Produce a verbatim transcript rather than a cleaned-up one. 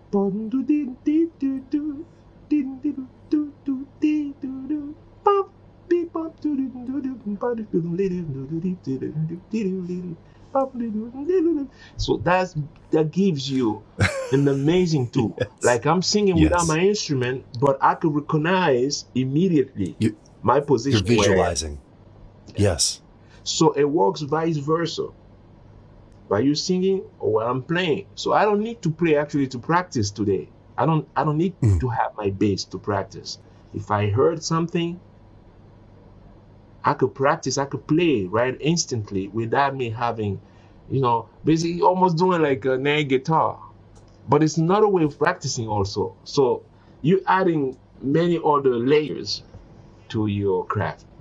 So that's that gives you an amazing tool. Yes. Like I'm singing without Yes. my instrument, but I could recognize immediately You, my you're position where I am. visualizing. Yes. So it works vice versa. By you singing or while I'm playing. So I don't need to play actually to practice today. I don't I don't need Mm. to have my bass to practice. If I heard something, I could practice, I could play right instantly without me having, you know, basically almost doing like an air guitar. But it's another way of practicing also. So you're adding many other layers to your craft.